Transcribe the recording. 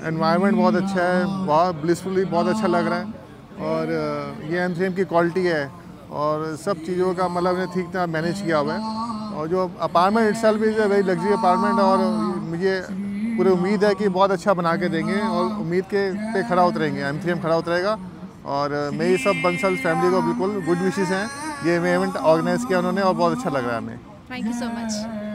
Environment बहुत अच्छा है, बहुत ब्लिसफुली, बहुत अच्छा लग रहा है। और ये M3M की क्वालिटी है और सब चीज़ों का मतलब ने ठीक तरह मैनेज किया हुआ है। और जो apartment itself is a very luxury apartment और मुझे पूरी उम्मीद है कि बहुत अच्छा बना के देंगे और उम्मीद के पे खरा उतरेंगे, M3M खरा उतरेगा। और मेरी सब बंसल फैमिली को बिल्कुल गुड विशेस हैं। ये इवेंट ऑर्गेनाइज़ किया उन्होंने और बहुत अच्छा लग रहा है हमें। Thank you so much.